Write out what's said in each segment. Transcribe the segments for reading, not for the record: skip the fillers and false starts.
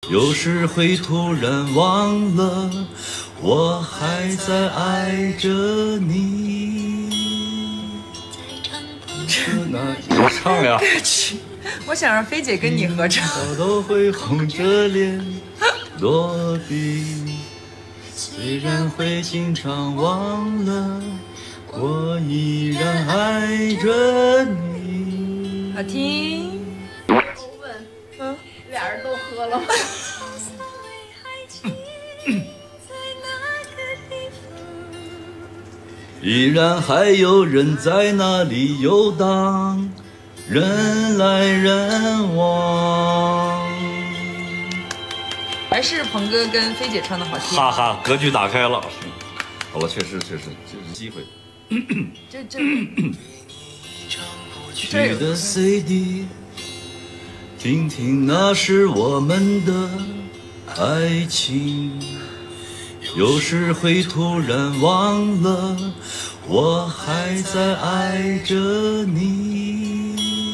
有时会突然忘了，我还在爱着你。我唱呀！ 我想让菲姐跟你合唱。 我都会红着脸落笔，虽然会经常忘了，我依然爱着你。 好听。 我问，俩人都喝了吗？ 依然还有人在那里游荡，人来人往。 还是鹏哥跟菲姐唱的好听。 哈哈，格局打开了。好了，确实，这是机会。这的 CD， 听听那是我们的爱情。有时会突然忘了，我还在爱着你。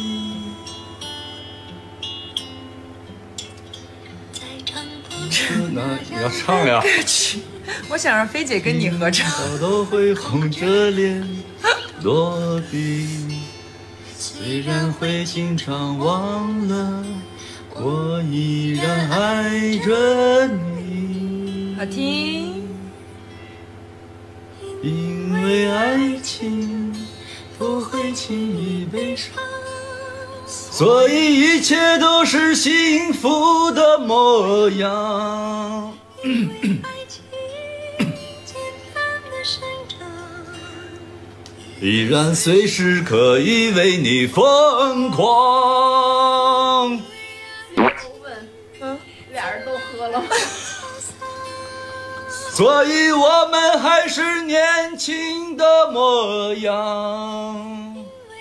你要唱呀！ 我想让菲姐跟你合唱。 我都会红着脸落笔，虽然会经常忘了，我依然爱着你。 好听。 因为爱情不会轻易悲伤，所以一切都是幸福的模样。依然随时可以为你疯狂。 我问，俩人都喝了吗？ 所以我们还是年轻的模样。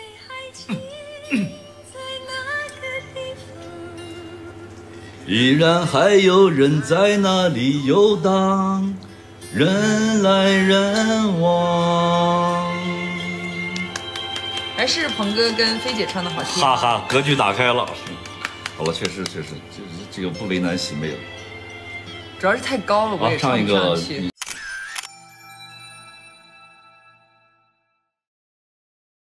依然还有人在那里游荡，人来人往。 还是鹏哥跟菲姐唱的好听。 哈哈，格局打开了。好了，确实，这个不为难喜妹了。 主要是太高了，我也唱一个上不上去。